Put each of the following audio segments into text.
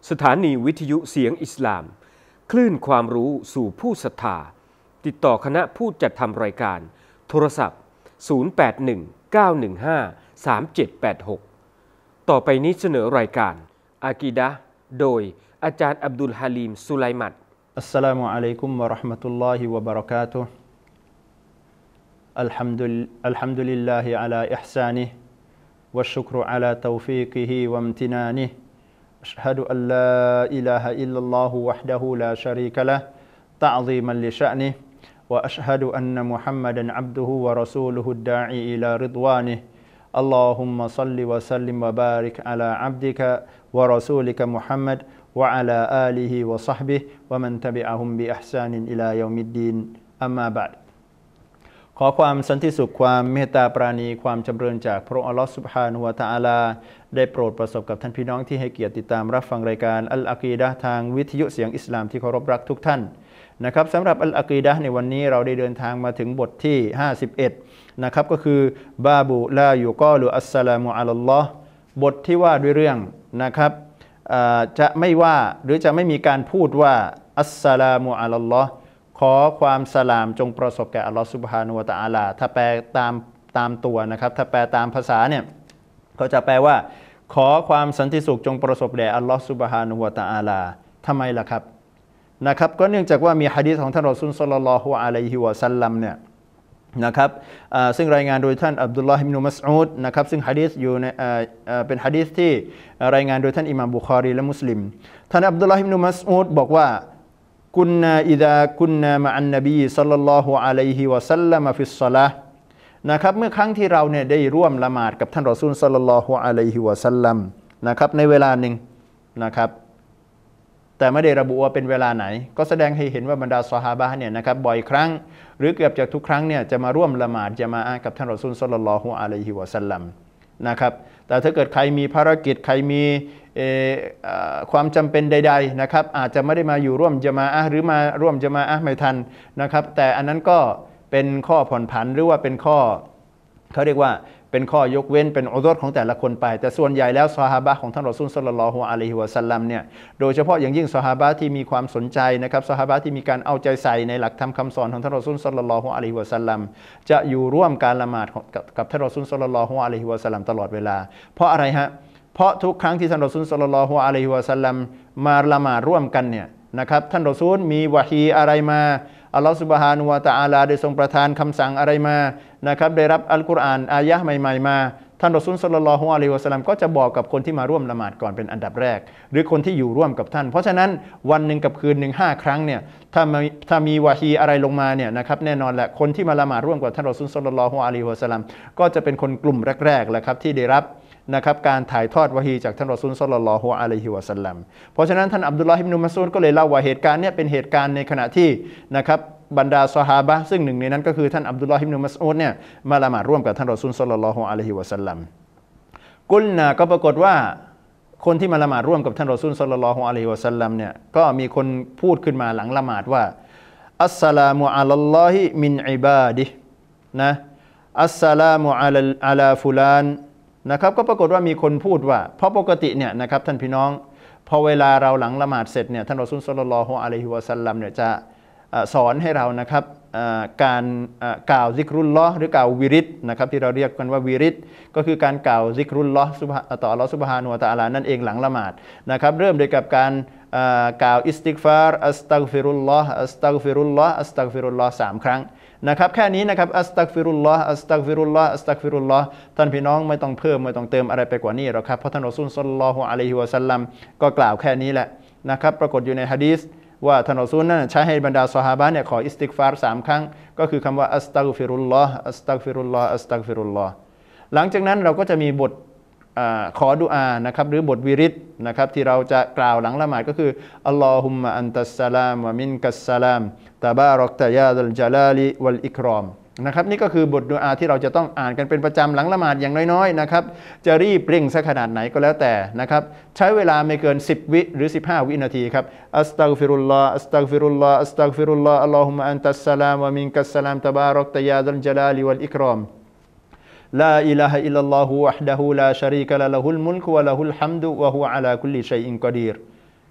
สถานีวิทยุเสียงอิสลามคลื่นความรู้สู่ผู้ศรัทธาติดต่อคณะผู้จัดทำรายการโทรศัพท์0819153786ต่อไปนี้เสนอรายการอากีดะห์โดยอาจารย์อับดุลฮาลีมสุไลมัตอัสสลามุอะลัยกุมวะเราะห์มะตุลลอฮิวะบะเราะกาตุฮ์อัลฮัมดุลิลลาฮิอะลาอิห์ซานิฮิวัชชุกรุอะลาตอฟีกิฮิวะอิมตินานิฮิอัชฮะดุอัลลาอิลาฮะอิลลัลลอฮุวะฮ์ดะฮูลาชะรีกะละฮ์ตะอซีมันลิชะนิฮิวะอัชฮะดุอันนะมุฮัมมัดันอับดุฮุวะรอซูลุฮุดดาอีอิลาริฎวานิฮิอัลลอฮุมมะศ็อลลิวะซัลลิมวะบาริกอะลาอับดิกะวะรอซูลิกะมุฮัมมัดวะอะลาอาลิฮิวะศ็อฮบิฮิวะมันตะบิอะฮุมบิอิห์ซานินอิลายอมิดดีนอัมมาบะอ์ขอความสันติสุขความเมตตาปราณีความจำเริญจากพระองค์อัลเลาะห์ซุบฮานะฮูวะตะอาลาได้โปรดประสบกับท่านพี่น้องที่ให้เกียรติติดตามรับฟังรายการอัลอะกีดะห์ทางวิทยุเสียงอิสลามที่เคารพรักทุกท่านนะครับสำหรับอัลอะกีดะห์ในวันนี้เราได้เดินทางมาถึงบทที่51นะครับก็คือบาบุลายุกอลุอัสสลามุอะลัลลอฮ์บทที่ว่าด้วยเรื่องนะครับจะไม่ว่าหรือจะไม่มีการพูดว่าอัสสลามุอะลัลลอฮ์ขอความสลามจงประสบแก่อัลลอฮ์ซุบฮานะฮูวะตะอาลาถ้าแปลตามตัวนะครับถ้าแปลตามภาษาเนี่ยเขาจะแปลว่าขอความสันติสุขจงประสบแด่อัลลอฮ์ซุบฮานะฮูวะตะอาลาทำไมล่ะครับนะครับก็เนื่องจากว่ามีหะดีษของท่านรอซูลศ็อลลัลลอฮุอะลัยฮิวะซัลลัมเนี่ยนะครับซึ่งรายงานโดยท่านอับดุลลอฮ์อิบนุมัสอูดนะครับซึ่งหะดีษอยู่ในเป็นหะดีษที่รายงานโดยท่านอิหม่ามบุคอรีและมุสลิมท่านอับดุลลอฮ์อิบนุมัสอูดบอกว่ากุนนาอิซากุนนามะอันนบีศ็อลลัลลอฮุอะลัยฮิวะซัลลัมฟิศศอลาห์นะครับเมื่อครั้งที่เราเนี่ยได้ร่วมละหมาดกับท่านรอซูลศ็อลลัลลอฮุอะลัยฮิวะซัลลัมนะครับในเวลาหนึ่งนะครับแต่ไม่ได้ระบุว่าเป็นเวลาไหนก็แสดงให้เห็นว่าบรรดาซอฮาบะห์เนี่ยนะครับบ่อยครั้งหรือเกือบจะทุกครั้งเนี่ยจะมาร่วมละหมาดญะมาอะห์กับท่านรอซูลศ็อลลัลลอฮุอะลัยฮิวะซัลลัมนะครับแต่ถ้าเกิดใครมีภารกิจใครมีความจำเป็นใดๆนะครับอาจจะไม่ได้มาอยู่ร่วมญะมาอะห์หรือมาร่วมญะมาอะห์ไม่ทันนะครับแต่อันนั้นก็เป็นข้อผ่อนผันหรือว่าเป็นข้อเขาเรียกว่าเป็นข้อยกเว้นเป็นอุซุรของแต่ละคนไปแต่ส่วนใหญ่แล้วซอฮาบะห์ของท่านรอซูลศ็อลลัลลอฮุอะลัยฮิวะซัลลัมเนี่ยโดยเฉพาะอย่างยิ่งซอฮาบะห์ที่มีความสนใจนะครับซอฮาบะห์ที่มีการเอาใจใส่ในหลักธรรมคำสอนของท่านรอซูลศ็อลลัลลอฮุอะลัยฮิวะซัลลัมจะอยู่ร่วมการละหมาดกับท่านรอซูลศ็อลลัลลอฮุอะลัยฮิวะซัลลัมตลอดเวลาเพราะอะไรฮะเพราะทุกครั้งที่ท่านรอซูลศ็อลลัลลอฮุอะลัยฮิวะซัลลัมมาละหมาดร่วมกันเนี่ยนะครับท่านรอซูลมีวะฮีอะไรมาอัลลอฮฺซุบฮานะฮูวะตะอาลาได้ทรงประทานคำสั่งอะไรมานะครับได้รับอัลกุรอานอายะห์ใหม่ๆมาท่านรอซูลศ็อลลัลลอฮุอะลัยฮิวะซัลลัมก็จะบอกกับคนที่มาร่วมละหมาดก่อนเป็นอันดับแรกหรือคนที่อยู่ร่วมกับท่านเพราะฉะนั้นวันหนึ่งกับคืนหนึ่ง5 ครั้งเนี่ยถ้ามีวะฮีอะไรลงมาเนี่ยนะครับแน่นอนแหละคนที่มาละหมาดร่วมกับท่านรอซูลศ็อลลัลลอฮุอะลัยฮิวะซัลลัมก็จะเป็นคนกลุ่มแรกๆแหละครับที่ได้รับนะครับการถ่ายทอดวะฮีจากท่านรอซูลศ็อลลัลลอฮุอะลัยฮิวะซัลลัมเพราะฉะนั้นท่านอับดุลลอฮ์อิบนุมัสอูดก็เลยเล่าว่าเหตุการณ์เนี่ยเป็นเหตุการณ์ในขณะที่นะครับบรรดาซอฮาบะห์ซึ่งหนึ่งในนั้นก็คือท่านอับดุลลอฮ์อิบนุมัสอูดเนี่ยมาละหมาดร่วมกับท่านรอซูลศ็อลลัลลอฮุอะลัยฮิวะซัลลัมกุลนาก็ปรากฏว่าคนที่มาละหมาดร่วมกับท่านรอซูลศ็อลลัลลอฮุอะลัยฮิวะซัลลัมเนี่ยก็มีคนพูดขึ้นมาหลังละหมาดว่าอัสสลามุอะลัลลอฮิมินอิบาดิฮินะอัสสลามุอะลาฟุลานนะครับก็ปรากฏว่ามีคนพูดว่าเพราะปกติเนี่ยนะครับท่านพี่น้องพอเวลาเราหลังละหมาดเสร็จเนี่ยท่านรอซูลศ็อลลัลลอฮุอะลัยฮิวะซัลลัมเนี่ยจะสอนให้เรานะครับการกล่าวซิกรุลลอฮ์หรือกล่าววิริดนะครับที่เราเรียกกันว่าวิริดก็คือการกล่าวซิกรุลลอฮ์ต่ออัลเลาะห์ซุบฮานะฮูวะตะอาลานั่นเองหลังละหมาดนะครับเริ่มโดยกับการกล่าวอิสติฆฟารอัสตัฆฟิรุลลอฮ์อัสตัฆฟิรุลลอฮ์อัสตัฆฟิรุลลอฮ์3 ครั้งนะครับแค่นี้นะครับอัสตัฆฟิรุลลอฮ์อัสตัฆฟิรุลลอฮ์อัสตัฆฟิรุลลอฮ์ท่านพี่น้องไม่ต้องเพิ่มไม่ต้องเติมอะไรไปกว่านี้หรอกครับเพราะท่านรอซูลศ็อลลัลลอฮุอะลัยฮิวะซัลลัมก็กล่าวแค่นี้แหละนะครับปรากฏอยู่ในหะดีษว่าท่านรอซูลนั้นใช้ให้บรรดาซอฮาบะห์เนี่ยขออิสติฆฟาร3 ครั้งก็คือคำว่าอัสตัฆฟิรุลลอฮ์อัสตัฆฟิรุลลอฮ์อัสตัฆฟิรุลลอฮ์หลังจากนั้นเราก็จะมีบทขอดุอานะครับหรือบทวิริดนะครับที่เราจะกล่าวหลังละหมาดก็คืออัลลอฮุมมะอันตัสสลามวะมินกัสสลามตะบารักตะยาดัลญะลาลิวัลอิกรอมนะครับนี่ก็คือบทดุอาที่เราจะต้องอ่านกันเป็นประจำหลังละหมาดอย่างน้อยๆนะครับจะรีบเร่งสักขนาดไหนก็แล้วแต่นะครับใช้เวลาไม่เกิน10 วิหรือ15 วินาทีครับอัสตัฆฟิรุลลอฮ์อัสตัฆฟิรุลลอฮ์อัสตัฆฟิรุลลอฮ์อัลลอฮุมมะอันตัสสลามวะมินกัสสลามตะบารักตะยาดัลญะลาลิวัลอิกรอมลาอิลาฮะอิลลัลลอฮุวะฮ์ดะฮูลาชะรีกะละละฮุลมุลกุวะละฮุลฮัมดุวะฮุวะอะลาคุลลิชัยอินกอดีร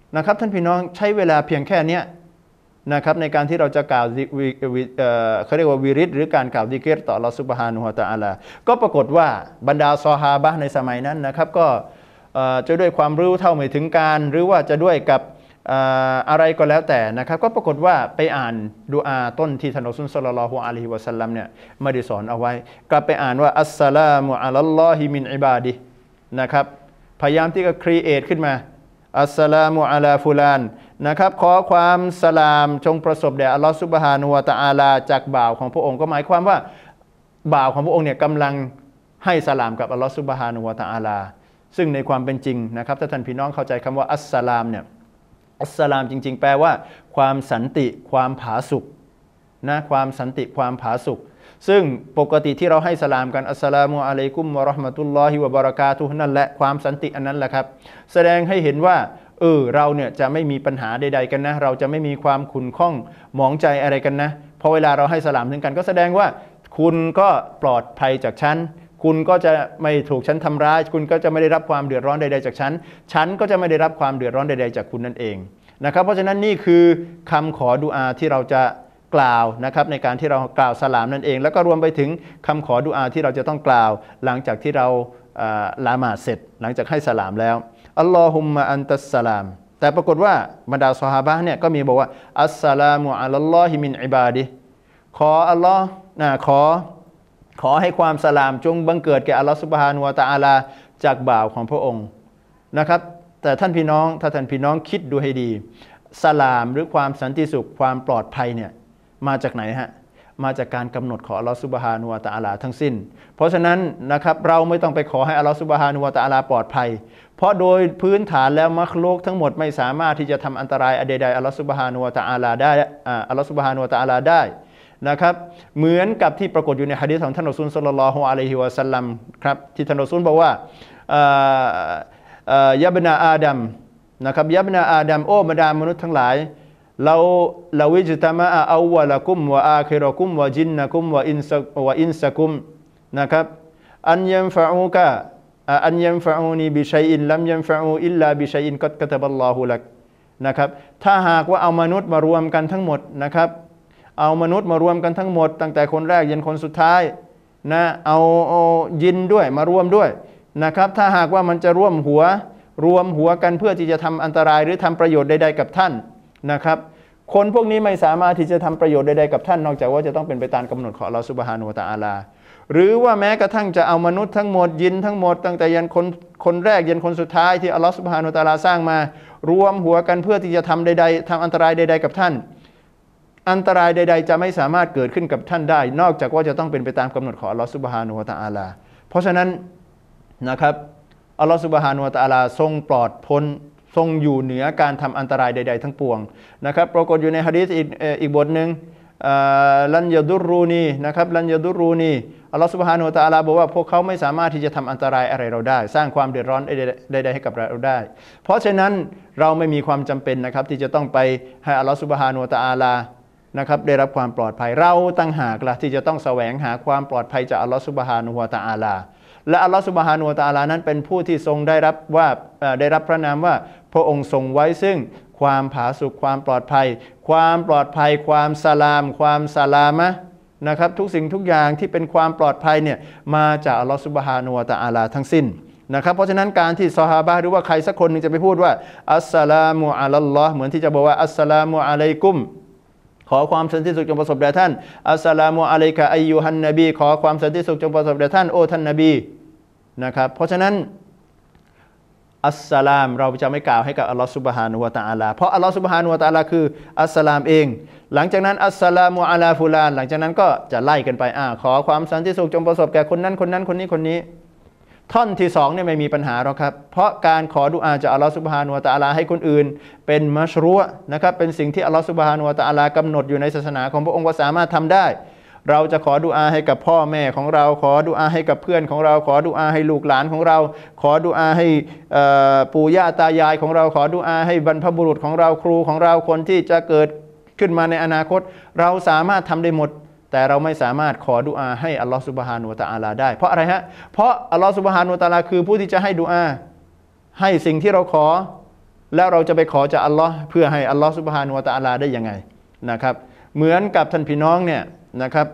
นะครับท่านพี่น้องใช้เวลาเพียงแค่นี้นะครับในการที่เราจะกล่าวเขาเรียกว่าวิริตหรือการกล่าวดิกรต่ออัลลอฮฺซุบฮานะฮูวะตะอาลาก็ปรากฏว่าบรรดาซอฮาบะห์ในสมัยนั้นนะครับก็จะด้วยความรู้เท่าไม่ถึงการหรือว่าจะด้วยกับอะไรก็แล้วแต่นะครับก็ปรากฏว่าไปอ่านดุอาต้นที่ท่านรอซูลศ็อลลัลลอฮุอะลัยฮิวะซัลลัมเนี่ยไม่ได้สอนเอาไว้กลับไปอ่านว่าอัสสลามุอะลัลลอฮิมินอิบาดินะครับพยายามที่จะครีเอทขึ้นมาอัสสลามุอะลาฟุลานนะครับขอความสลามจงประสบแด่อัลลอฮฺซุบฮานะฮูวะตะอาลาจากบ่าวของพระองค์ก็หมายความว่าบ่าวของพระองค์เนี่ยกำลังให้สลามกับอัลลอฮฺซุบฮานะฮูวะตะอาลาซึ่งในความเป็นจริงนะครับถ้าท่านพี่น้องเข้าใจคำว่าอัสสลามเนี่ยอัสสลามจริงๆแปลว่าความสันติความผาสุกนะความสันติความผาสุกซึ่งปกติที่เราให้สลามกันอัสสลามุอะลัยกุมวะเราะห์มะตุลลอฮิวะบะเราะกาตุฮ์นั่นแหละความสันติอันนั้นแหละครับแสดงให้เห็นว่าเราเนี่ยจะไม่มีปัญหาใดๆกันนะเราจะไม่มีความขุ่นข้องหมองใจอะไรกันนะพอเวลาเราให้สลามถึงกันก็แสดงว่าคุณก็ปลอดภัยจากฉันคุณก็จะไม่ถูกฉันทำร้ายคุณก็จะไม่ได้รับความเดือดร้อนใดๆจากฉันฉันก็จะไม่ได้รับความเดือดร้อนใดๆจากคุณนั่นเองนะครับเพราะฉะนั้นนี่คือคำขอดุอาที่เราจะกล่าวนะครับในการที่เรากล่าวสลามนั่นเองแล้วก็รวมไปถึงคำขอดุอาที่เราจะต้องกล่าวหลังจากที่เราละหมาดเสร็จหลังจากให้สลามแล้วอัลลอฮุมมะอันตัสสลามแต่ปรากฏว่าบรรดาซอฮาบะห์เนี่ยก็มีบอกว่าอัสสลามุอะลัลลอฮิมินอิบาดิขออัลลอฮ์ขอให้ความสลามจงบังเกิดแก่อัลลอฮ์ซุบฮานะฮูวะตะอาลาจากบ่าวของพระองค์นะครับแต่ท่านพี่น้องถ้าท่านพี่น้องคิดดูให้ดีสลามหรือความสันติสุขความปลอดภัยเนี่ยมาจากไหนฮะมาจากการกำหนดของอัลลอฮ์ซุบฮานะฮูวะตะอาลาทั้งสิ้นเพราะฉะนั้นนะครับเราไม่ต้องไปขอให้อัลลอฮ์ซุบฮานะฮูวะตะอาลาปลอดภัยเพราะโดยพื้นฐานแล้วมัคลุกทั้งหมดไม่สามารถที่จะทำอันตรายใดๆอัลลอฮ์ซุบฮานะฮูวะตะอาลาได้อัลลอฮ์ซุบฮานะฮูวะตะอาลาได้นะครับเหมือนกับที่ปรากฏอยู่ในหะดีษของท่านรอซูลศ็อลลัลลอฮุอะลัยฮิวะซัลลัมครับที่ท่านรอซูลบอกว่ายะบนาอาดัมนะครับยะบนาอาดัมโอ้บรรดามนุษย์ทั้งหลายเราวิจตามะอัวละกุมวะอาคิรกุมวะจินนะกุมวะอินซะกุมนะครับอันยันฟะอูกะอันยันฟะอูนีบิชัยอินลัมยันฟะอูอิลลาบิชัยอินกัดกะตะบัลลอฮุลักนะครับถ้าหากว่าเอามนุษย์มารวมกันทั้งหมดนะครับเอามนุษย์มารวมกันทั้งหมดตั้งแต่คนแรกยันคนสุดท้ายนะเอายินด้วยมารวมด้วยนะครับถ้าหากว่ามันจะรวมหัวกันเพื่อที่จะทำอันตรายหรือทำประโยชน์ใดๆกับท่านนะครับคนพวกนี้ไม่สามารถที่จะทำประโยชน์ใดๆกับท่านนอกจากว่าจะต้องเป็นไปตามกำหนดของอัลลอฮฺซุบฮานะฮูวะตะอาลาหรือว่าแม้กระทั่งจะเอามนุษย์ทั้งหมดยินทั้งหมดตั้งแต่ยันคนแรกยันคนสุดท้ายที่อัลลอฮฺซุบฮานะฮูวะตะอาลาสร้างมารวมหัวกันเพื่อที่จะทำอันตรายใดๆกับท่านอันตรายใดๆจะไม่สามารถเกิดขึ้นกับท่านได้นอกจากว่าจะต้องเป็นไปตามกำหนดของอัลลอฮฺซุบฮานะฮูวะตะอาลาเพราะฉะนั้นนะครับอัลลอฮฺซุบฮานะฮูวะตะอาลาทรงปลอดพ้นทรงอยู่เหนือการทำอันตรายใดๆทั้งปวงนะครับปรากฏอยู่ในหะดีษอีกบทหนึ่งลันยะดุรูนีนะครับลันยะดุรูนีอัลลอฮฺซุบฮานะฮูวะตะอาลาบอกว่าพวกเขาไม่สามารถที่จะทำอันตรายอะไรเราได้สร้างความเดือดร้อนใดๆให้กับเราได้เพราะฉะนั้นเราไม่มีความจำเป็นนะครับที่จะต้องไปให้อัลลอฮฺซุบฮานะฮูวะตะอาลานะครับได้รับความปลอดภัยเราตั้งหากล่ะที่จะต้องแสวงหาความปลอดภัยจากอัลลอฮฺซุบฮานะฮูวะตะอาลาและอัลลอฮฺซุบฮานะฮูวะตะอาลานั้นเป็นผู้ที่ทรงได้รับพระนามว่าพระองค์ทรงไว้ซึ่งความผาสุกความปลอดภัยความสลามความสลามะนะครับทุกสิ่งทุกอย่างที่เป็นความปลอดภัยเนี่ยมาจากอัลลอฮฺซุบฮานะฮูวะตะอาลาทั้งสิ้นนะครับเพราะฉะนั้นการที่ซอฮาบะห์หรือว่าใครสักคนนึงจะไปพูดว่าอัสสลามุอะลัลลอฮ์เหมือนที่จะบอกว่าอัสสลามุอะลัยกุมขอความสันติสุขจงประสบแด่ท่านอัสสลามุอะลัยกะอัยยูฮันนบีขอความสันติสุขจงประสบแด่ท่านโอ้ท่านนบีนะครับเพราะฉะนั้นอัสสลามเราจะไม่กล่าวให้กับอัลลอฮฺซุบฮานะฮูวะตะอาลาเพราะอัลลอฮฺซุบฮานะฮูวะตะอาลาคืออัสสลามเองหลังจากนั้นอัสสลามุอะลาฟุลานหลังจากนั้นก็จะไล่กันไปขอความสันติสุขจงประสบแก่คนนั้นคนนี้ท่อนที่2เนี่ยไม่มีปัญหาหรอกครับเพราะการขอดุอาจากอัลลอฮฺซุบฮานะฮูวะตะอาลาให้คนอื่นเป็นมัชรูอ์นะครับเป็นสิ่งที่อัลลอฮฺซุบฮานะฮูวะตะอาลากำหนดอยู่ในศาสนาของพระองค์ว่าสามารถทำได้เราจะขอดุอาให้กับพ่อแม่ของเราขอดุอาให้กับเพื่อนของเราขอดุอาให้ลูกหลานของเราขอดุอาให้ปู่ย่าตายายของเราขอดุอาให้บรรพบุรุษของเราครูของเราคนที่จะเกิดขึ้นมาในอนาคตเราสามารถทำได้หมดแต่เราไม่สามารถขอดุอาให้อัลลอฮฺซุบฮานะฮูวะตะอาลาได้เพราะอะไรฮะเพราะอัลลอฮฺซุบฮานะฮูวะตะอาลาคือผู้ที่จะให้ดุอาให้สิ่งที่เราขอแล้วเราจะไปขอจากอัลลอฮ์เพื่อให้อัลลอฮ์ซุบฮานะฮูวะตะอาลาได้ยังไงนะครับเหมือนกับท่านพี่น้องเนี่ยนะครับ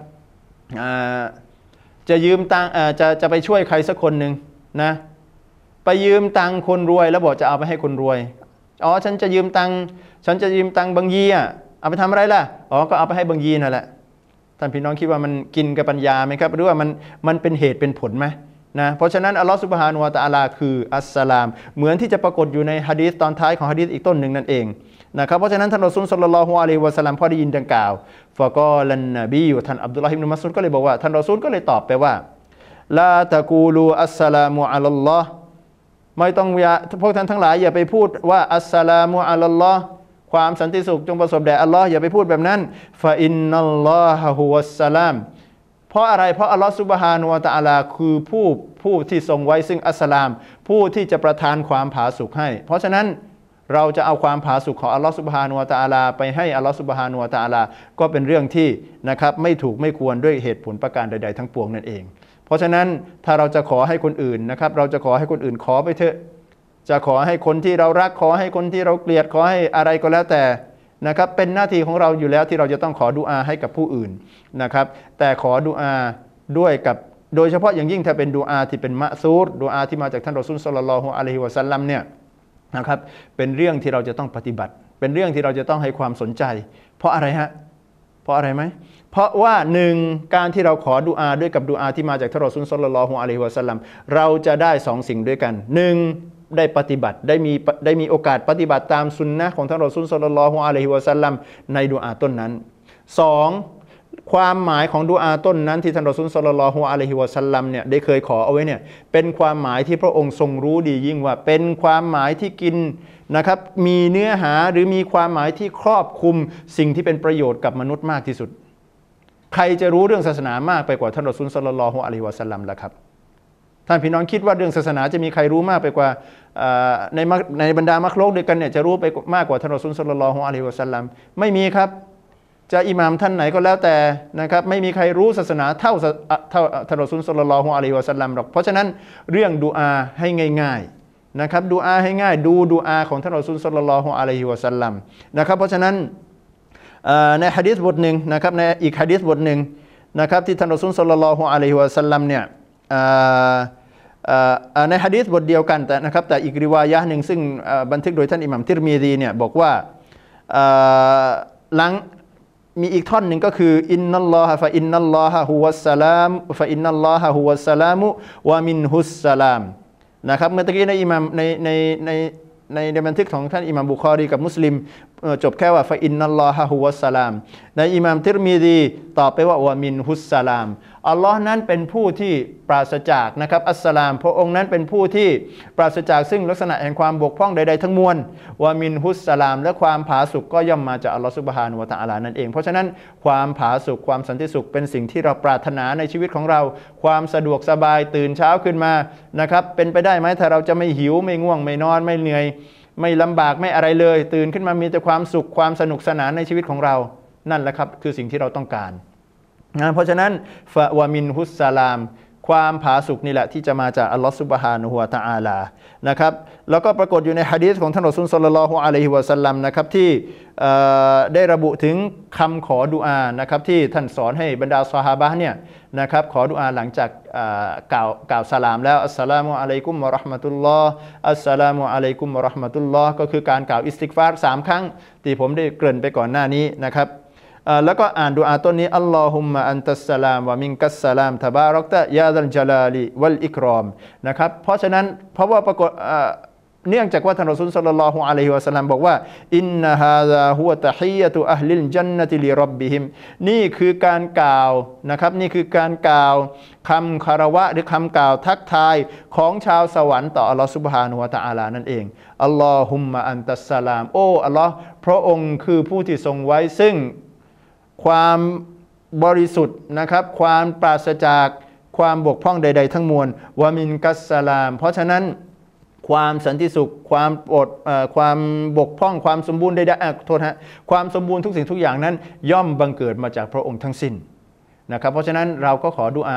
จะยืมตังจะไปช่วยใครสักคนหนึ่งนะไปยืมตังคนรวยแล้วบอกจะเอาไปให้คนรวยอ๋อฉันจะยืมตังบางยีเอาไปทำอะไรล่ะอ๋อก็เอาไปให้บางยีนั่นแหละท่านพี่น้องคิดว่ามันกินกับปัญญาไหมครับหรือว่ามันเป็นเหตุเป็นผลไหมนะเพราะฉะนั้นอัลลอฮฺซุบฮานะฮูวะตะอาลาคืออัสสลามเหมือนที่จะปรากฏอยู่ในหะดีษตอนท้ายของหะดีษอีกต้นหนึ่งนั่นเองนะครับเพราะฉะนั้นท่านรอซูลศ็อลลัลลอฮุอะลัยฮิวะซัลลัมพอได้ยินดังกล่าวฟะกอลันนบีท่านอับดุลลอฮ์อิบนุมัสอูดก็เลยบอกว่าท่านรอซูลก็เลยตอบไปว่าลาตะกูลูอัสสลามุอะลัลลอฮ์ไม่ต้องพวกท่านทั้งหลายอย่าไปพูดว่าอัสสลามุอะลัลลอฮ์ความสันติสุขจงประสบแด่อัลลอฮ์อย่าไปพูดแบบนั้นฟะอินนัลลอฮะฮุวัสสลามเพราะอะไรเพราะอัลลอฮ์ซุบฮานะฮูวะตะอาลาคือผู้ที่ทรงไว้ซึ่งอัสสลามผู้ที่จะประทานความผาสุกให้เพราะฉะนั้นเราจะเอาความผาสุกของอัลลอฮ์ซุบฮานะฮูวะตะอาลาไปให้อัลลอฮ์ซุบฮานะฮูวะตะอาลาก็เป็นเรื่องที่นะครับไม่ถูกไม่ควรด้วยเหตุผลประการใดๆทั้งปวงนั่นเองเพราะฉะนั้นถ้าเราจะขอให้คนอื่นนะครับเราจะขอให้คนอื่นขอไปเถอะจะขอให้คนที่เรารักขอให้คนที่เราเกลียดขอให้อะไรก็แล้วแต่นะครับเป็นหน้าที่ของเราอยู่แล้วที่เราจะต้องขอดุอาให้กับผู้อื่นนะครับแต่ขอดุอาด้วยกับโดยเฉพาะอย่างยิ่งถ้าเป็นดุอาที่เป็นมะซูรดุอาที่มาจากท่านรอซูลศ็อลลัลลอฮุอะลัยฮิวะซัลลัมเนี่ยนะครับเป็นเรื่องที่เราจะต้องปฏิบัติเป็นเรื่องที่เราจะต้องให้ความสนใจเพราะอะไรฮะเพราะอะไรไหมเพราะว่าหนึ่งการที่เราขอดุอาด้วยกับดุอาที่มาจากท่านรอซูลศ็อลลัลลอฮุอะลัยฮิวะซัลลัมเราจะได้สองสิ่งด้วยกันหนึ่งได้ปฏิบัติได้มีโอกาสปฏิบัติตามสุนนะของท่านรอซูลศ็อลลัลลอฮุอะลัยฮิวะซัลลัมในดุอาต้นนั้นสองความหมายของดุอาต้นนั้นที่ท่านรอซูลศ็อลลัลลอฮุอะลัยฮิวะซัลลัมเนี่ยได้เคยขอเอาไว้เนี่ยเป็นความหมายที่พระองค์ทรงรู้ดียิ่งว่าเป็นความหมายที่กินนะครับมีเนื้อหาหรือมีความหมายที่ครอบคลุมสิ่งที่เป็นประโยชน์กับมนุษย์มากที่สุดใครจะรู้เรื่องศาสนามากไปกว่าท่านรอซูลศ็อลลัลลอฮุอะลัยฮิวะซัลลัมล่ะครับท่านพี่น้องคิดว่าเรื่องศาสนาจะมีใครรู้มากไปกว่าในบรรดามักลุกด้วยกันเนี่ยจะรู้ไปมากกว่าท่านรอซูลศ็อลลัลลอฮุอะลัยฮิวะซัลลัมไม่มีครับจะอิหม่ามท่านไหนก็แล้วแต่นะครับไม่มีใครรู้ศาสนาเท่าท่านรอซูลศ็อลลัลลอฮุอะลัยฮิวะซัลลัมหรอกเพราะฉะนั้นเรื่องดุอาให้ง่ายๆนะครับดุอาให้ง่ายดูดุอาของท่านรอซูลศ็อลลัลลอฮุอะลัยฮิวะซัลลัมนะครับเพราะฉะนั้นในหะดีษบทหนึ่งนะครับในอีกหะดีษบทหนึ่งนะครับที่ท่านรอซูลศ็อลลัลลอฮุอะลัยฮิวะซัลลัมเนี่ยในหะดีษบทเดียวกันแต่นะครับแต่อีกริวายะห์หนึ่งซึ่งบันทึกโดยท่านอิหม่ามติรมิซีเนี่ยบอกว่าหลังมีอีกท่อนหนึ่งก็คืออินนัลลอฮะฟะอินนัลลอฮะฮุวัสสลามฟะอินนัลลอฮะฮุวัสสลามุวะมินฮุสสลามนะครับเมื่อกี้ในอิหม่ามในบันทึกของท่านอิหม่ามบุคอรีกับมุสลิมจบแค่ว่าฟะอินนัลลอฮะฮุวัสสลามในอิหม่ามติรมิซีตอบไปว่าวะมินฮุสสลามอัลลอฮ์นั้นเป็นผู้ที่ปราศจากนะครับอัสสลามพระองค์นั้นเป็นผู้ที่ปราศจากซึ่งลักษณะแห่งความบกพร่องใดๆทั้งมวลวะมินฮุสสลามและความผาสุกก็ย่อมมาจากอัลลอฮ์ซุบฮานะฮูวะตะอาลานั่นเองเพราะฉะนั้นความผาสุกความสันติสุขเป็นสิ่งที่เราปรารถนาในชีวิตของเราความสะดวกสบายตื่นเช้าขึ้นมานะครับเป็นไปได้ไหมถ้าเราจะไม่หิวไม่ง่วงไม่นอนไม่เหนื่อยไม่ลำบากไม่อะไรเลยตื่นขึ้นมามีแต่ความสุขความสนุกสนานในชีวิตของเรานั่นแหละครับคือสิ่งที่เราต้องการเพราะฉะนั้นฟะวะมินฮุสสลามความผาสุกนี่แหละที่จะมาจากอัลลอฮฺซุบฮานะฮูวะตะอาลานะครับแล้วก็ปรากฏอยู่ในหะดีษของท่านรอซูลศ็อลลัลลอฮุอะลัยฮิวะซัลลัมนะครับที่ได้ระบุถึงคำขอดุอานะครับที่ท่านสอนให้บรรดาซอฮาบะห์เนี่ยนะครับขอดุอาหลังจากกล่าวสลามแล้วอัสสลามุอะลัยกุมวะเราะห์มะตุลลอฮ์อัสสลามุอะลัยกุมวะเราะห์มะตุลลอฮ์ก็คือการกล่าวอิสติฆฟาร3ครั้งที่ผมได้เกริ่นไปก่อนหน้านี้นะครับแล้วก็อ่านดุอาต้นนี้อัลลอฮุมมะอันตัสสลามวะมินกัสสลามตะบารักตะยาซัลญะลาลิวัลอิกรอมนะครับเพราะฉะนั้นเพราะว่าปรากฏเนื่องจากว่าท่านรอซูลศ็อลลัลลอฮุอะลัยฮิวะซัลลัมบอกว่าอินนะฮาซาฮุวะตะฮียะตุอะห์ลิลญันนะติลิร็อบบิฮิมนี่คือการกล่าวนะครับนี่คือการกล่าวคำคารวะหรือคำกล่าวทักทายของชาวสวรรค์ต่ออัลลอฮฺซุบฮานะฮูวะตะอาลานั่นเองอัลลอฮุมมะอันตัสสลามโอ้อัลลอฮ์พระองค์คือผู้ที่ทรงไว้ซึ่งความบริสุทธิ์นะครับความปราศจากความบกพร่องใดๆทั้งมวลวะมินกัสสลามเพราะฉะนั้นความสันติสุขความความบกพร่องความสมบูรณ์ใดๆโทษฮะความสมบูรณ์ทุกสิ่งทุกอย่างนั้นย่อมบังเกิดมาจากพระองค์ทั้งสิ้นนะครับเพราะฉะนั้นเราก็ขอดุอา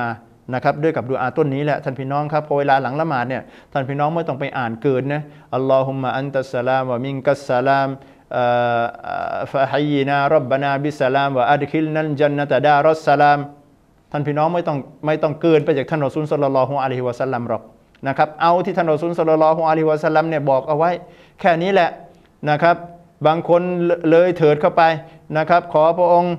นะครับด้วยกับดุอาต้นนี้แหละท่านพี่น้องครับพอเวลาหลังละหมาดเนี่ยท่านพี่น้องไม่ต้องไปอ่านเกินนะอัลลอฮุมะอันตัสสลามวะมินกัสสลามฟะฮัยยินารับบานาบิสสลามวะอัดคิลนัลญันนะตะดารัสสลามท่านพี่น้องไม่ต้องเกินไปจากท่านรอซูลศ็อลลัลลอฮุอะลัยฮิวะซัลลัมหรอกนะครับเอาที่ท่านรอซูลศ็อลลัลลอฮุอะลัยฮิวะซัลลัมเนี่ยบอกเอาไว้แค่นี้แหละนะครับบางคนเลยเถิดเข้าไปนะครับขอพระองค์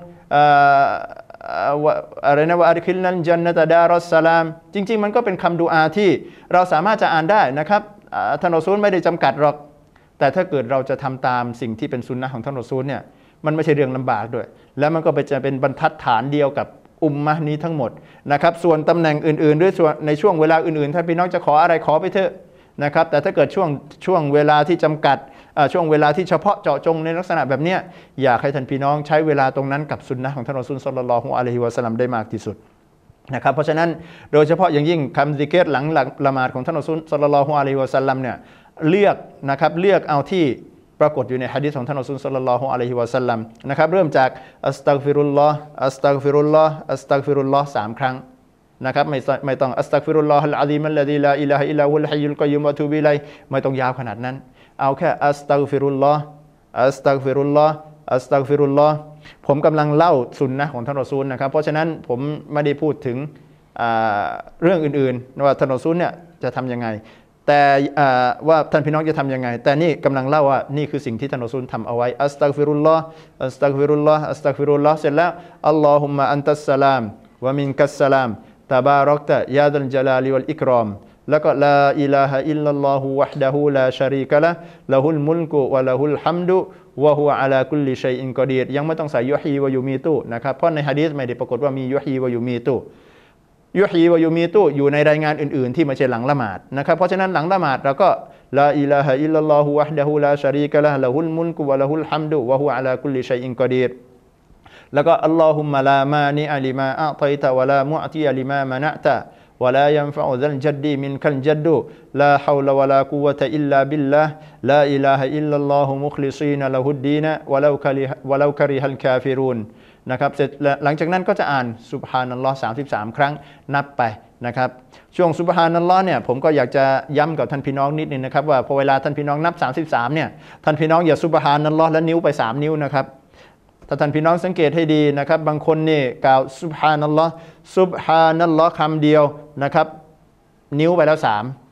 อะไรนะว่าอัดคิลนัลญันนะตะดารัสสลามจริงๆมันก็เป็นคำดุอาที่เราสามารถจะอ่านได้นะครับท่านรอซูลไม่ได้จำกัดหรอกแต่ถ้าเกิดเราจะทำตามสิ่งที่เป็นซุนนะห์ของท่านรอซูลเนี่ยมันไม่ใช่เรื่องลำบากด้วยแล้วมันก็จะเป็นบรรทัดฐานเดียวกับอุมมะห์นี้ทั้งหมดนะครับส่วนตำแหน่งอื่นๆหรือในช่วงเวลาอื่นๆท่านพี่น้องจะขออะไรขอไปเถอะนะครับแต่ถ้าเกิดช่วงเวลาที่จำกัดช่วงเวลาที่เฉพาะเจาะจงในลักษณะแบบนี้อยากให้ท่านพี่น้องใช้เวลาตรงนั้นกับซุนนะห์ของท่านรอซูลศ็อลลัลลอฮุอะลัยฮิวะซัลลัมได้มากที่สุดนะครับเพราะฉะนั้นโดยเฉพาะอย่างยิ่งคำซิกรหลังละหมาดของท่านรอซูลศ็อลลัลลอฮุอะลัยฮิวะซัลลัมเนี่ยเลือกเอาที่ปรากฏอยู่ในหะดีษของท่านรอซูลศ็อลลัลลอฮุอะลัยฮิวะซัลลัมนะครับเริ่มจากอัสตัฆฟิรุลลอฮ์อัสตัฆฟิรุลลอฮ์อัสตัฆฟิรุลลอฮ์3 ครั้งนะครับไม่ต้องอัสตัฆฟิรุลลอฮ์อัลอะซีมัลลซีลาอิลาฮะอิลลัฮุลฮัยยุลกอยยุมวะตูบิไลไม่ต้องยาวขนาดนั้นเอาแค่อัสตัฆฟิรุลลอฮ์อัสตัฆฟิรุลลอฮ์อัสตัฆฟิรุลลอฮ์ผมกำลังเล่าสุนนะของท่านรอซูลนะครับเพราะฉะนั้นผมไม่ได้พูดถึงเรื่องอื่นๆว่าท่านรอซูลเนี่ยจะทำยังไงแต่ว่าท่านพี่น้องจะทำยังไงแต่นี่กำลังเล่าว่านี่คือสิ่งที่ท่านรอซูลทำเอาไว้อัสตัฆฟิรุลลอฮ์อัสตัฆฟิรุลลอฮ์อัสตัฆฟิรุลลอฮ์เสร็จแล้วอัลลอฮุมมะอันตัสสลามวะมินกัสสลามตะบารักตะยาดัลญะลาลิวัลอิกรอมแล้วก็ลาอิลาฮะอิลลัลลอฮุวะฮ์ดะฮูลาชะรีกะละละฮุลมุลกุวะละฮุลฮัมดุวะฮุวะอะลากุลลิชัยอินกอดีรยังไม่ต้องใส่ยุฮีวะยูมีตุนะครับเพราะในหะดีษไม่ได้ปรากฏว่ามียุฮีวะยูมีตุยุฮีวะยูมีตุอยู่ในรายงานอื่นๆที่ไม่ใช่หลังละหมาดนะครับเพราะฉะนั้นหลังละหมาดเราก็ลาอิลาฮะอิลลัลลอฮุวะฮ์ดะฮูลาชะรีกะละละฮุลมุลกุวะละฮุลฮัมดุวะฮุวะอะลากุลลิชัยอินกอดีรแล้วก็อัลลอฮุมมะลามานิอะลิมาอะฏอยตะวะลามุอติยะลิมามะนะตะวะลายันฟะอุซัลจัดดีมินคัลจัดดุลาฮาวละวะลากุวะตะอิลลาบิลลาฮ์ลาอิลาฮะอิลลัลลอฮุมุคลิซีนละฮุดดีนะวะลาคาริฮัลกาฟิรูนนะครับเสร็จหลังจากนั้นก็จะอ่านซุบฮานัลลอฮ์33 ครั้งนับไปนะครับช่วงซุบฮานัลลอฮ์เนี่ยผมก็อยากจะย้ำกับท่านพี่น้องนิดนึงนะครับว่าพอเวลาท่านพี่น้องนับ33เนี่ยท่านพี่น้องอย่าซุบฮานัลลอฮ์แล้วนิ้วไป3 นิ้วนะครับถ้าท่านพี่น้องสังเกตให้ดีนะครับบางคนนี่กล่าวซุบฮานัลลอฮ์ซุบฮานัลลอฮ์คำเดียวนะครับนิ้วไปแล้ว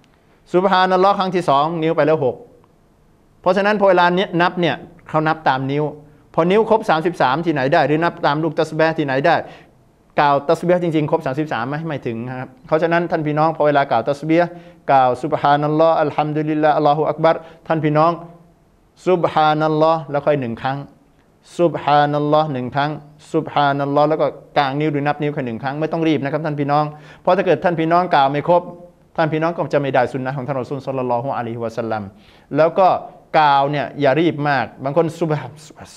3ซุบฮานัลลอฮ์ครั้งที่2นิ้วไปแล้ว6เพราะฉะนั้นพอเวลานี้นับเนี่ยเขานับตามนิ้วพอนิ้วครบ33ที่ไหนได้หรือนับตามลูกตัสบีฮ์ที่ไหนได้กล่าวตัสบีฮ์จริงๆครบ33ไหมไม่ถึงครับเพราะฉะนั้นท่านพี่น้องพอเวลากล่าวตัสบีฮ์กล่าวซุบฮานัลลอฮ์อัลฮัมดุลิลลาฮ์อัลลอฮุอักบัรท่านพี่น้องซุบฮานัลลอฮ์แล้วค่อย1 ครั้งซุบฮานัลลอฮ์1 ครั้งซุบฮานัลลอฮ์แล้วก็กลางนิ้วหรือนับนิ้วแค่1 ครั้งไม่ต้องรีบนะครับท่านพี่น้องเพราะถ้าเกิดท่านพี่น้องกล่าวไม่ครบท่านพี่น้องก็จะไม่ได้สุนนะของท่านรอซูลศ็อลลัลลอฮุอะลัยฮิวะซัลลัมแล้วก็กล่าวเนี่ยอย่ารีบมากบางคนซุบซา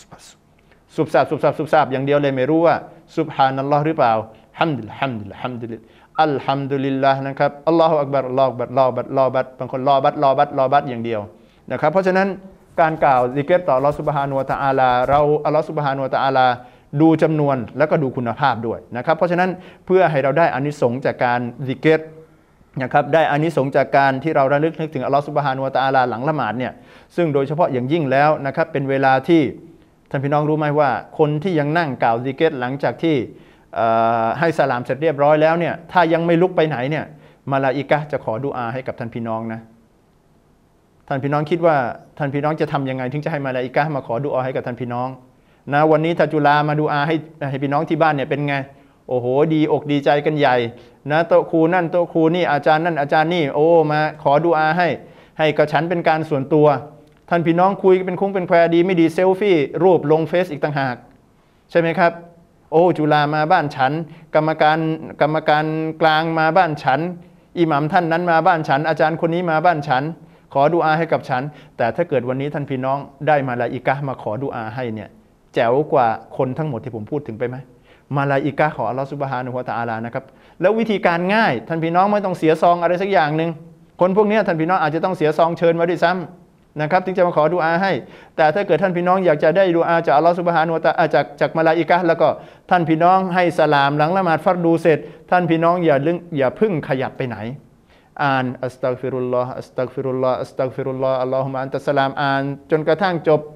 บอย่างเดียวเลยไม่รู้ว่าซุบฮานัลลอฮ์หรือเปล่าฮัมดุลิลอัลฮัมดุลิลลาห์นะครับอัลลอฮุอักบัรอัลลอฮุอักบัรลอบัดบางคนลอบัดอย่างเดียวนะครับเพราะฉะนั้นการกล่าวซิกรต่ออัลลอฮฺซุบฮานะฮูวะตะอาลาเราอัลลอฮฺซุบฮานะฮูวะตะอาลาดูจำนวนแล้วก็ดูคุณภาพด้วยนะครับเพราะฉะนั้นเพื่อให้เราได้อานิสงส์จากการซิกรนะครับได้อานิสงส์จากการที่เราระลึกนึกถึงอัลลอฮฺซุบฮานะฮูวะตะอาลาหลังละหมาดเนี่ยซึ่งโดยเฉพาะอย่างยิ่งแล้วนะครับเป็นเวลาที่ท่านพี่น้องรู้ไหมว่าคนที่ยังนั่งกล่าวซิกรหลังจากที่ให้สลามเสร็จเรียบร้อยแล้วเนี่ยถ้ายังไม่ลุกไปไหนเนี่ยมลาอิกะฮ์จะขอดุอาให้กับท่านพี่น้องนะท่านพี่น้องคิดว่าท่านพี่น้องจะทำยังไงถึงจะให้มลาอิกะฮ์มาขอดุอาให้กับท่านพี่น้องนะวันนี้ถ้าจุฬามาดุอาให้พี่น้องที่บ้านเนี่ยเป็นไงโอ้โหดีอกดีใจกันใหญ่นะโต๊ะครูนั่นโต๊ะครูนี่อาจารย์นั่นอาจารย์นี่โอ้มาขอดุอาให้กับฉันเป็นการส่วนตัวท่านพี่น้องคุยเป็นคุ้งเป็นแควดีไม่ดีเซลฟี่รูปลงเฟซอีกต่างหากใช่ไหมครับโอ้จุฬามาบ้านฉันกรรมการกลางมาบ้านฉันอิหมัมท่านนั้นมาบ้านฉันอาจารย์คนนี้มาบ้านฉันขอดุอาให้กับฉันแต่ถ้าเกิดวันนี้ท่านพี่น้องได้มาลาอิกะฮ์มาขอดุอาให้เนี่ยแจ๋วกว่าคนทั้งหมดที่ผมพูดถึงไปไหมมาลาอิกะฮ์ของอัลลอฮฺซุบฮานะฮูวะตะอาลานะครับแล้ววิธีการง่ายท่านพี่น้องไม่ต้องเสียซองอะไรสักอย่างหนึ่งคนพวกนี้ท่านพี่น้องอาจจะต้องเสียซองเชิญมาด้วยซ้ำนะครับถึงจะมาขอดุอาให้แต่ถ้าเกิดท่านพี่น้องอยากจะได้ดุอาจากอัลลอฮฺซุบฮานะฮูวะตะอาลาจากมลาอิกะฮ์แล้วก็ท่านพี่น้องให้สลามหลังละหมาดฟัรดูเสร็จท่านพี่น้องอย่าพึ่งขยับไปไหนอ่านอัสตัฆฟิรุลลอฮ์อัสตัฆฟิรุลลอฮ์อัสตัฆฟิรุลลอฮ์อัลลอฮุมะอันตัสสลามอ่านจนกระทั่งจบ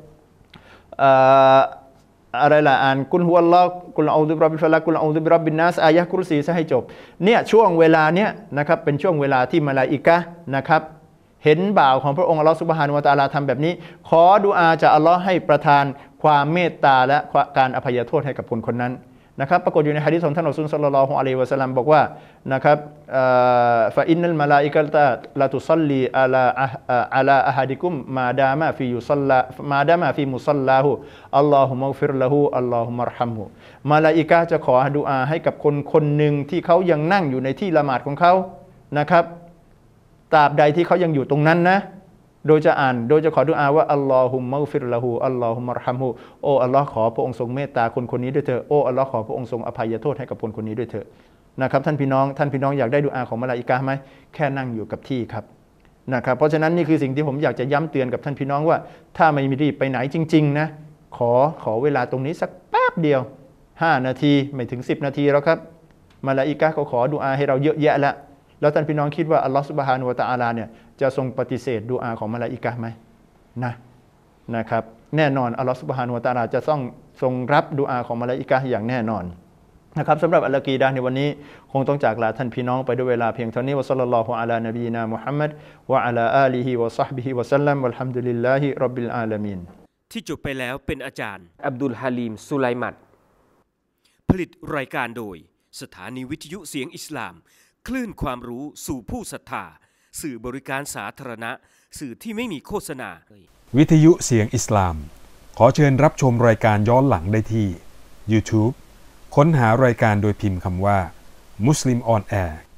อะไรล่ะอ่านกุลฮุวัลลอฮ์กุลอูซุบิร็อบบิลฟะลักกุลอูซุบิร็อบบินนัสอายะห์กุรซีซะให้จบเนี่ยช่วงเวลาเนี้ยนะครับเป็นช่วงเวลาที่มลาอิกะฮ์นะครับเห็นบ่าวของพระองค์อัลลอฮฺซุบฮานะฮูวะตะอาลาทำแบบนี้ขอดุอาจากอัลลอฮ์ให้ประทานความเมตตาและการอภัยโทษให้กับคนคนนั้นนะครับปรากฏอยู่ในหะดีษของท่านรอซูลศ็อลลัลลอฮุอะลัยฮิวะซัลลัมบอกว่านะครับฟะอินนัลมะลาอิกะตะละตุศ็อลลีอะลาอะฮะดิกุมมาดามะฟียุศ็อลลามาดามะฟีมุศ็อลลาฮุอัลลอฮุมัฆฟิรละฮูอัลลอฮุมัรฮัมฮุมะลาอิกะจะขอดุอาให้กับคนคนหนึ่งที่เขายังนั่งอยู่ในที่ละหมาดของเขานะครับตราบใดที่เขายังอยู่ตรงนั้นนะโดยจะขอดุอาว่าอัลลอฮุมัฆฟิรละฮูอัลลอฮุมัรฮัมฮุโอ้อัลลอฮ์ขอพระองค์ทรงเมตตาคนนี้ด้วยเถิดโอ้อัลลอฮ์ขอพระองค์ทรงอภัยโทษให้กับคนนี้ด้วยเถิดนะครับท่านพี่น้องอยากได้ดุอาของมลาอิกะฮ์ไหมแค่นั่งอยู่กับที่ครับนะครับเพราะฉะนั้นนี่คือสิ่งที่ผมอยากจะย้ำเตือนกับท่านพี่น้องว่าถ้าไม่มีรีบไปไหนจริงๆนะขอเวลาตรงนี้สักแป๊บเดียว5 นาทีไม่ถึง10 นาทีแล้วครับมลาอิกะฮ์เขาขอดุอาให้เราเยอะแยะแล้วท่านพี่น้องคิดว่าอัลลอฮฺซุบฮานะฮูวะตะอาลาเนี่ยจะทรงปฏิเสธดุอาของมลาอิกะฮ์ไหมนะครับแน่นอนอัลลอฮฺซุบฮานะฮูวะตะอาลาจะต้องทรงรับดุอาของมลาอิกะฮ์อย่างแน่นอนนะครับสำหรับอัลกีดะห์ในวันนี้คงต้องจากลาท่านพี่น้องไปด้วยเวลาเพียงเท่านี้วะศ็อลลัลลอฮุอะลานบีนามุฮัมมัดวะอะลาอาลีฮิวะศอฮบิฮิวะซัลลัมวัลฮัมดุลิลลาฮิร็อบบิลอาลามีนที่จบไปแล้วเป็นอาจารย์อับดุลฮาลีมสุไลมัดผลิตรายการโดยสถานีวิทยุเสียงอิสลามคลื่นความรู้สู่ผู้ศรัทธาสื่อบริการสาธารณะสื่อที่ไม่มีโฆษณาวิทยุเสียงอิสลามขอเชิญรับชมรายการย้อนหลังได้ที่ YouTube ค้นหารายการโดยพิมพ์คำว่า Muslim on Air